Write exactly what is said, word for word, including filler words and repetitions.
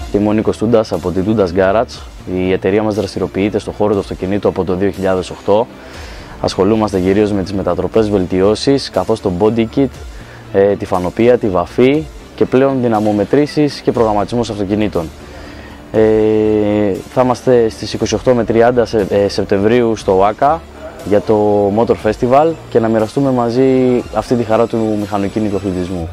Είμαι ο Νίκος Τούντας από την Τούντας Garage. Η εταιρεία μας δραστηριοποιείται στον χώρο του αυτοκινήτου από το δύο χιλιάδες οκτώ. Ασχολούμαστε κυρίως με τις μετατροπές, βελτιώσεις, καθώς το body kit, τη φανοπία, τη βαφή και πλέον δυναμομετρήσεις και προγραμματισμούς αυτοκινήτων. Ε, θα είμαστε στις είκοσι οκτώ με τριάντα Σεπτεμβρίου στο ΟΑΚΑ για το Motor Festival και να μοιραστούμε μαζί αυτή τη χαρά του μηχανοκίνητου αθλητισμού.